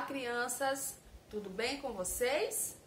Crianças, tudo bem com vocês?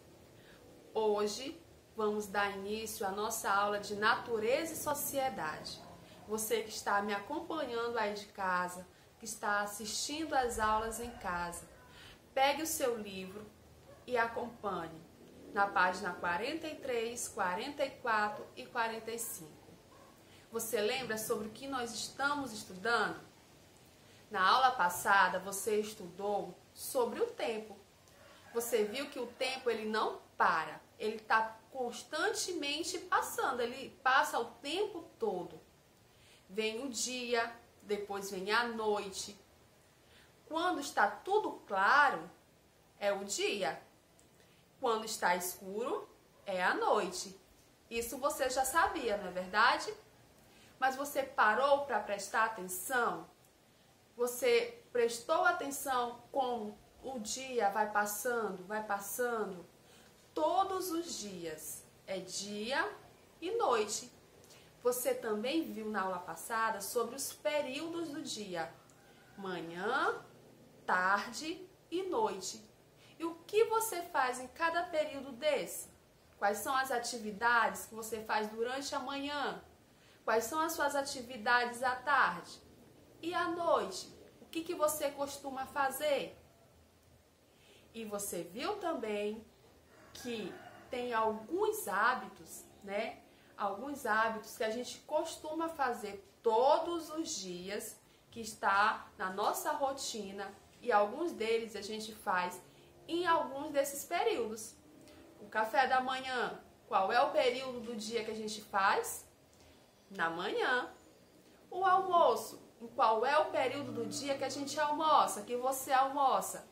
Hoje vamos dar início à nossa aula de Natureza e Sociedade. Você que está me acompanhando aí de casa, que está assistindo às aulas em casa, pegue o seu livro e acompanhe na página 43, 44 e 45. Você lembra sobre o que nós estamos estudando? Na aula passada você estudou sobre o tempo. Você viu que o tempo ele não para, ele está constantemente passando, ele passa o tempo todo. Vem o dia, depois vem a noite. Quando está tudo claro, é o dia. Quando está escuro, é a noite. Isso você já sabia, não é verdade? Mas você parou para prestar atenção? Você prestou atenção como o dia vai passando, vai passando? Todos os dias é dia e noite. Você também viu na aula passada sobre os períodos do dia: manhã, tarde e noite. E o que você faz em cada período desse? Quais são as atividades que você faz durante a manhã? Quais são as suas atividades à tarde? E à noite? O que você costuma fazer? E você viu também que tem alguns hábitos, né? Alguns hábitos que a gente costuma fazer todos os dias, que está na nossa rotina, e alguns deles a gente faz em alguns desses períodos. O café da manhã, qual é o período do dia que a gente faz? Na manhã. O almoço, em qual é o período do dia que a gente almoça, que você almoça?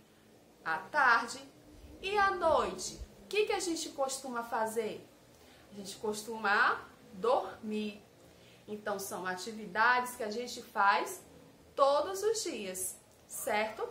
À tarde. E à noite, o que a gente costuma fazer? A gente costuma dormir. Então, são atividades que a gente faz todos os dias, certo?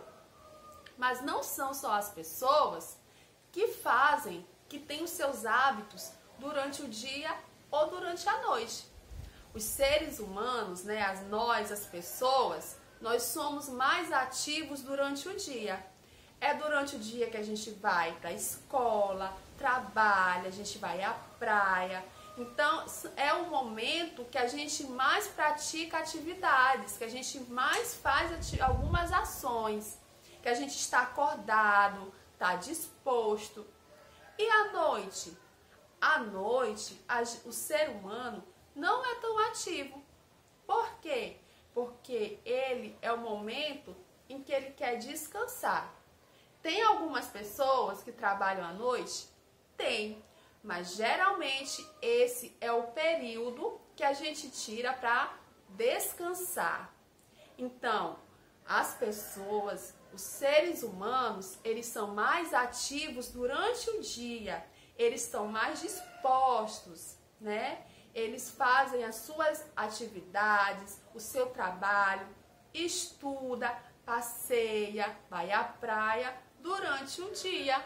Mas não são só as pessoas que fazem, que têm os seus hábitos durante o dia ou durante a noite. Os seres humanos, né, as pessoas, nós somos mais ativos durante o dia. É durante o dia que a gente vai para a escola, trabalha, a gente vai à praia. Então, é o momento que a gente mais pratica atividades, que a gente mais faz algumas ações, que a gente está acordado, está disposto. E à noite? À noite, o ser humano não é tão ativo. Por quê? Porque ele é o momento em que ele quer descansar. Tem algumas pessoas que trabalham à noite? Tem, mas geralmente esse é o período que a gente tira para descansar. Então, as pessoas, os seres humanos, eles são mais ativos durante o dia, eles estão mais dispostos, né? Eles fazem as suas atividades, o seu trabalho, estuda, passeia, vai à praia durante o dia.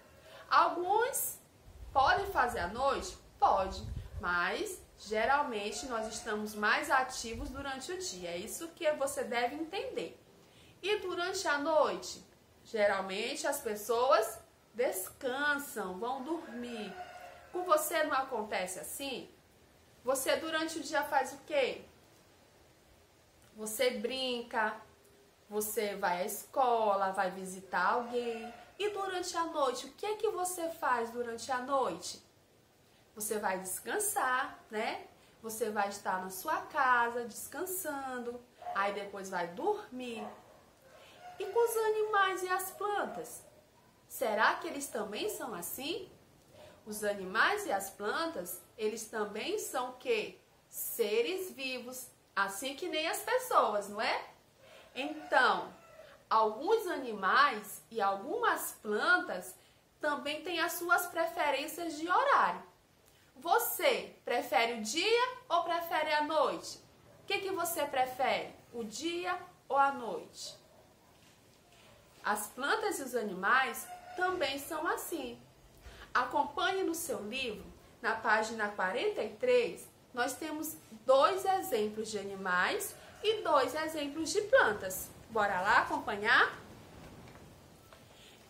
Alguns podem fazer à noite? Pode, mas geralmente nós estamos mais ativos durante o dia. É isso que você deve entender. E durante a noite, geralmente as pessoas descansam, vão dormir. Com você não acontece assim? Você durante o dia faz o quê? Você brinca, você vai à escola, vai visitar alguém. E durante a noite, o que você faz durante a noite? Você vai descansar, né? Você vai estar na sua casa descansando, aí depois vai dormir. E com os animais e as plantas? Será que eles também são assim? Os animais e as plantas, eles também são o quê? Seres vivos, assim que nem as pessoas, não é? Então, alguns animais e algumas plantas também têm as suas preferências de horário. Você prefere o dia ou prefere a noite? O que você prefere? O dia ou a noite? As plantas e os animais também são assim. Acompanhe no seu livro, na página 43, nós temos 2 exemplos de animais e 2 exemplos de plantas. Bora lá acompanhar?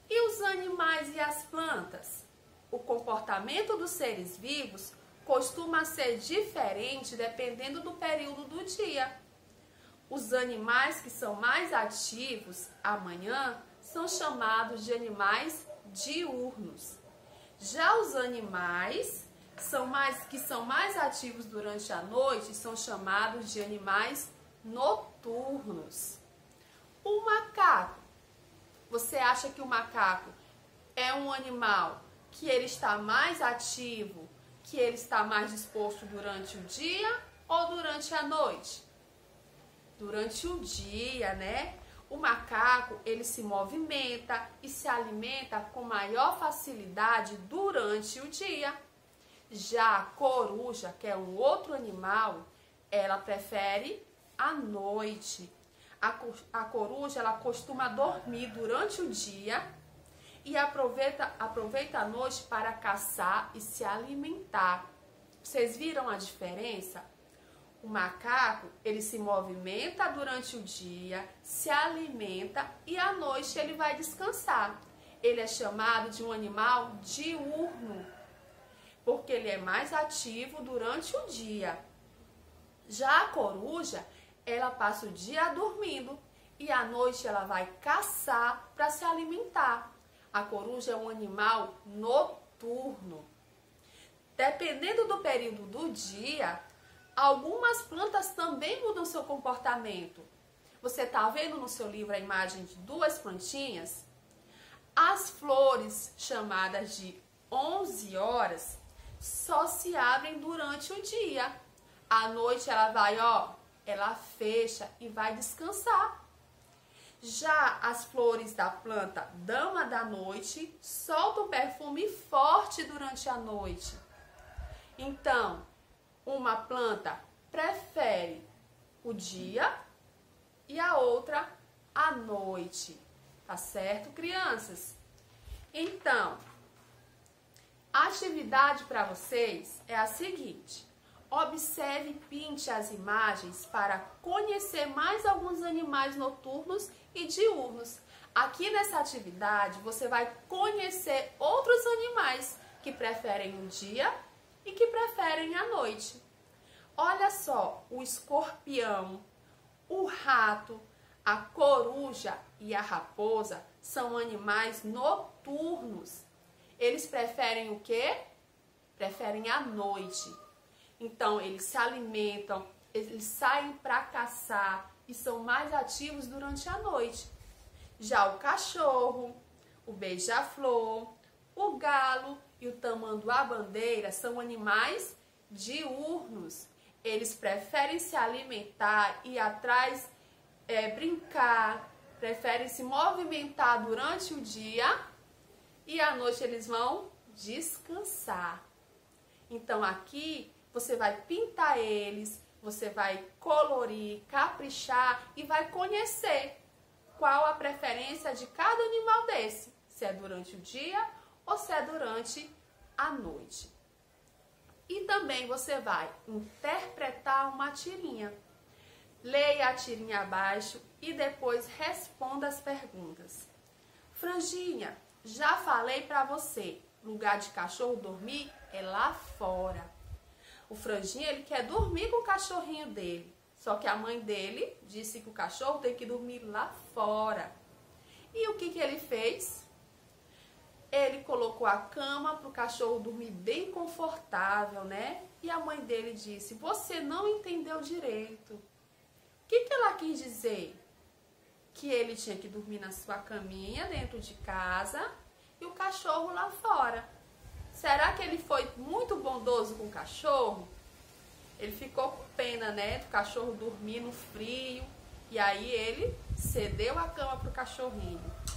E os animais e as plantas? O comportamento dos seres vivos costuma ser diferente dependendo do período do dia. Os animais que são mais ativos amanhã são chamados de animais diurnos. Já os animais que são mais ativos durante a noite são chamados de animais noturnos. O macaco. Você acha que o macaco é um animal que ele está mais ativo, que ele está mais disposto durante o dia ou durante a noite? Durante o dia, né? O macaco, ele se movimenta e se alimenta com maior facilidade durante o dia. Já a coruja, que é um outro animal, ela prefere a noite. A coruja, ela costuma dormir durante o dia e aproveita a noite para caçar e se alimentar. Vocês viram a diferença? O macaco, ele se movimenta durante o dia, se alimenta e à noite ele vai descansar. Ele é chamado de um animal diurno, porque ele é mais ativo durante o dia. Já a coruja, ela passa o dia dormindo e à noite ela vai caçar para se alimentar. A coruja é um animal noturno. Dependendo do período do dia, algumas plantas também mudam seu comportamento. Você está vendo no seu livro a imagem de duas plantinhas? As flores, chamadas de 11 horas, só se abrem durante o dia. À noite ela vai, ela fecha e vai descansar. Já as flores da planta dama da noite soltam perfume forte durante a noite. Então, uma planta prefere o dia e a outra a noite. Tá certo, crianças? Então, a atividade para vocês é a seguinte: observe e pinte as imagens para conhecer mais alguns animais noturnos e diurnos. Aqui nessa atividade você vai conhecer outros animais que preferem o dia e que preferem a noite. Olha só, o escorpião, o rato, a coruja e a raposa são animais noturnos. Eles preferem o quê? Preferem a noite. Então, eles se alimentam, eles saem para caçar e são mais ativos durante a noite. Já o cachorro, o beija-flor, o galo e o tamanduá-bandeira são animais diurnos. Eles preferem se alimentar, ir atrás, brincar, preferem se movimentar durante o dia e à noite eles vão descansar. Então aqui você vai pintar eles, você vai colorir, caprichar e vai conhecer qual a preferência de cada animal desse, se é durante o dia ou se é durante a noite. E também você vai interpretar uma tirinha. Leia a tirinha abaixo e depois responda as perguntas. Franjinha, já falei para você, lugar de cachorro dormir é lá fora. O Franjinha, ele quer dormir com o cachorrinho dele, só que a mãe dele disse que o cachorro tem que dormir lá fora. E o que ele fez? Ele colocou a cama para o cachorro dormir bem confortável, né? E a mãe dele disse: você não entendeu direito. O que ela quis dizer? Que ele tinha que dormir na sua caminha dentro de casa e o cachorro lá fora. Será que ele foi muito bondoso com o cachorro? Ele ficou com pena, né, do cachorro dormir no frio, e aí ele cedeu a cama para o cachorrinho.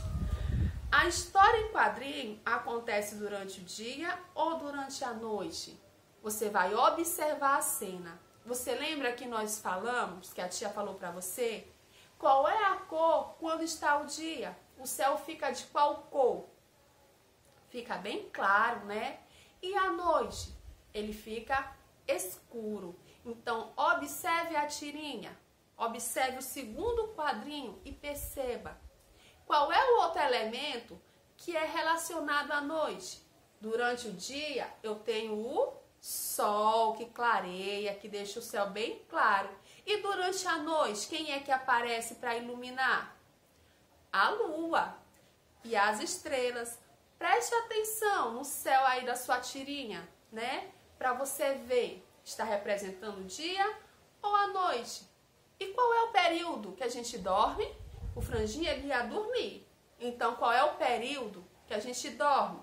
A história em quadrinho acontece durante o dia ou durante a noite? Você vai observar a cena. Você lembra que nós falamos, que a tia falou para você? Qual é a cor quando está o dia? O céu fica de qual cor? Fica bem claro, né? E à noite? Ele fica escuro. Então, observe a tirinha. Observe o segundo quadrinho e perceba. Qual é o outro elemento que é relacionado à noite. Durante o dia eu tenho o sol que clareia, que deixa o céu bem claro. E durante a noite, quem é que aparece para iluminar? A lua e as estrelas. Preste atenção no céu aí da sua tirinha, né? Para você ver, está representando o dia ou a noite? E qual é o período que a gente dorme? O franjinha ele ia dormir. Então, qual é o período que a gente dorme?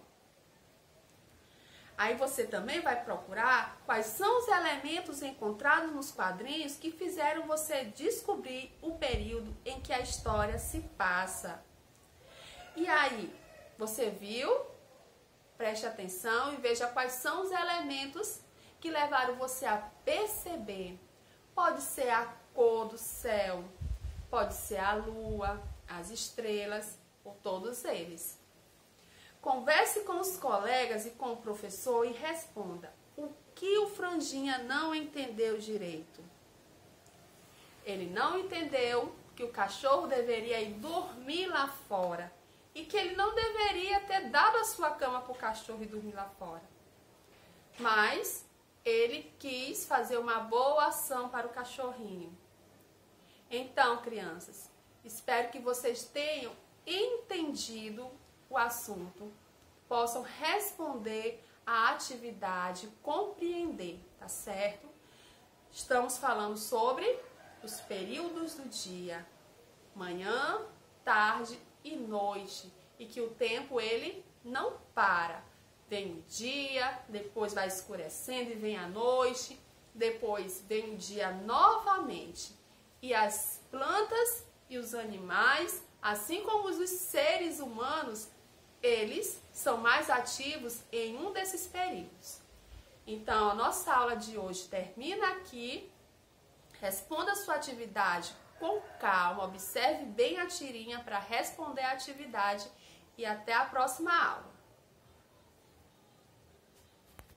Aí você também vai procurar quais são os elementos encontrados nos quadrinhos que fizeram você descobrir o período em que a história se passa. E aí, você viu? Preste atenção e veja quais são os elementos que levaram você a perceber. Pode ser a cor do céu, pode ser a lua, as estrelas, ou todos eles. Converse com os colegas e com o professor e responda o que o franjinha não entendeu direito. Ele não entendeu que o cachorro deveria ir dormir lá fora e que ele não deveria ter dado a sua cama para o cachorro e dormir lá fora. Mas ele quis fazer uma boa ação para o cachorrinho. Então, crianças, espero que vocês tenham entendido o assunto, possam responder à atividade, compreender, tá certo? Estamos falando sobre os períodos do dia, manhã, tarde e noite, e que o tempo ele não para. Vem o dia, depois vai escurecendo e vem a noite, depois vem o dia novamente. E as plantas e os animais, assim como os seres humanos, eles são mais ativos em um desses períodos. Então, a nossa aula de hoje termina aqui. Responda a sua atividade com calma, observe bem a tirinha para responder a atividade e até a próxima aula.